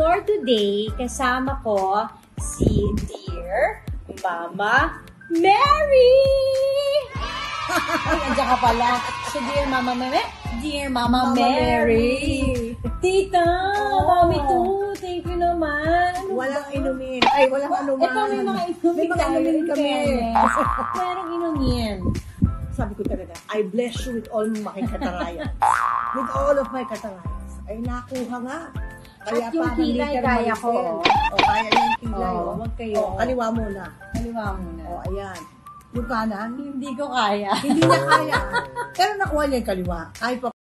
for today, kasama ko si Dear Mama Mary! Ay, andyan ka pala. So, Dear Mama Mary. Dear Mama Mary. Tita, mami to. Thank you naman. Walang inumin. Ay, walang anuman. Ito may mga inumin. May mga inumin kami. Merong inumin. Sabi ko talaga, I bless you with all my katarayans. With all of my katarayans. Ay, nakuha nga. Kaya at yung kilay, kaya ko. O, kaya yung kilay. Oh, wag kayo. O, kaliwa muna. Kaliwa muna. O, ayan. Yung kanan, Hindi ko kaya. hindi niya kaya. Pero nakuha niya yung kaliwa. Kahit pa